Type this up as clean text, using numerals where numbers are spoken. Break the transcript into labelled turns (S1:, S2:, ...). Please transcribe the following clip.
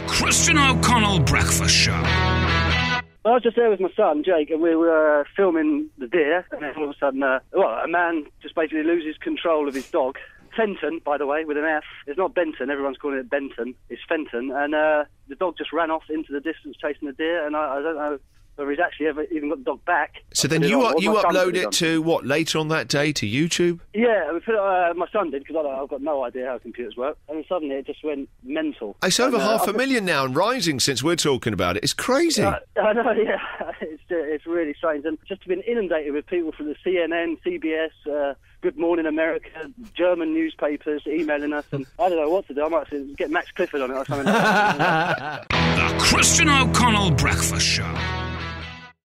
S1: Christian O'Connell Breakfast Show.
S2: I was just there with my son, Jake, and we were filming the deer, and then all of a sudden, a man just basically loses control of his dog. Fenton, by the way, with an F. It's not Benton, everyone's calling it Benton. It's Fenton, and the dog just ran off into the distance chasing the deer, and I don't know whether he's actually ever even got the dog back.
S3: So then you upload it to, what, later on that day, to YouTube?
S2: Yeah, we put it, my son did, because I've got no idea how computers work, and then suddenly it just went mental.
S3: It's over 500,000 now and rising since we're talking about it. It's crazy.
S2: I know, yeah. It's really strange, and just been inundated with people from the CNN, CBS, Good Morning America, German newspapers emailing us, and I don't know what to do. I might have to get Max Clifford on it or something.
S1: The Christian O'Connell Breakfast Show.